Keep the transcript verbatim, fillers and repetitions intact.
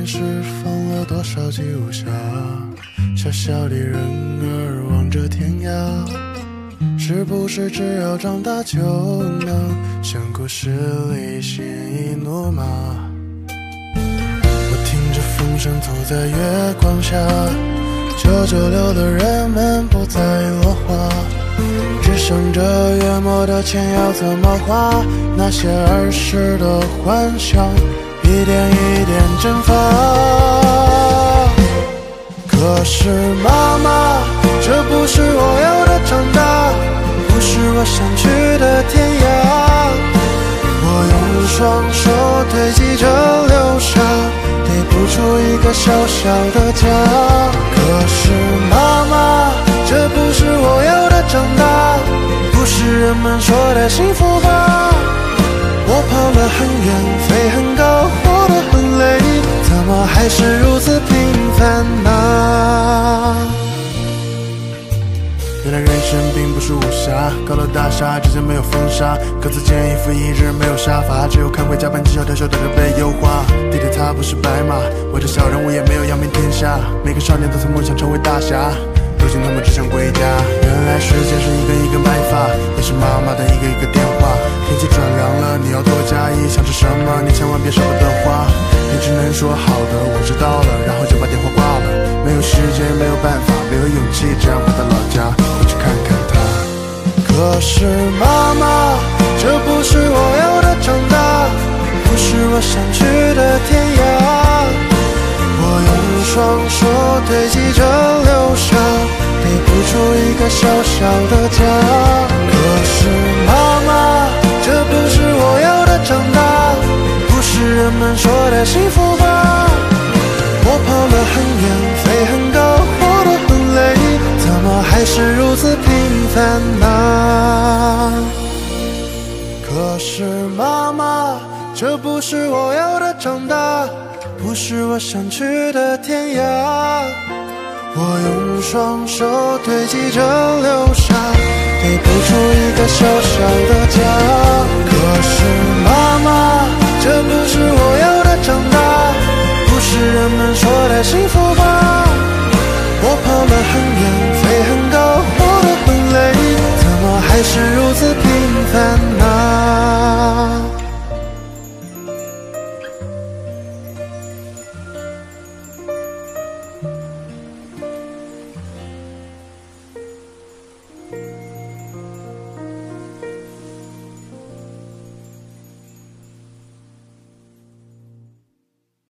电视放了多少集武侠，小小的人儿望着天涯，是不是只要长大就能像故事里鲜衣怒马？我听着风声走在月光下，九九六的人们不再落花，只想着月末的钱要怎么花，那些儿时的幻想一点一点蒸发。可是妈妈，这不是我要的长大，不是我想去的天涯。我用双手堆积着流沙，堆不出一个小小的家。可是妈妈，这不是我要的长大，不是人们说的幸福吧。我跑了很远，飞很高，活得很累，怎么还是如此平凡呢？原来人生并不是武侠，高楼大厦之间没有风沙，格子间一夫一人没有沙发，只有看回家班绩效特秀的人被优化。地铁它不是白马，我这小人物也没有扬名天下，每个少年都曾梦想成为大侠，如今他们只想归家。原来世界是一根一根白发，也是妈妈的一个一个电话。天气转凉了，你要多加衣，想吃什么你千万别舍不得花。你只能说好的，我知道了，然后就把电话挂了。没有时间，没有办法，没有勇气，这样回到老家，回去看看他。可是妈妈，这不是我要的长大，不是我想去的天涯。我用双手堆积着流沙，堆不出一个小小的家。可是妈妈，这不是我要的长大，不是人们说的幸福吧。我跑了很远，飞很高，活得很累，怎么还是如此平凡呢？可是妈妈，这不是我要的长大，不是我想去的天涯。我用双手堆积着流沙，堆不出一个小小的家。可是妈妈，这不是我要的长大，不是人们说的幸福吧。我跑了很远，飞很高，活得很累，怎么还是如此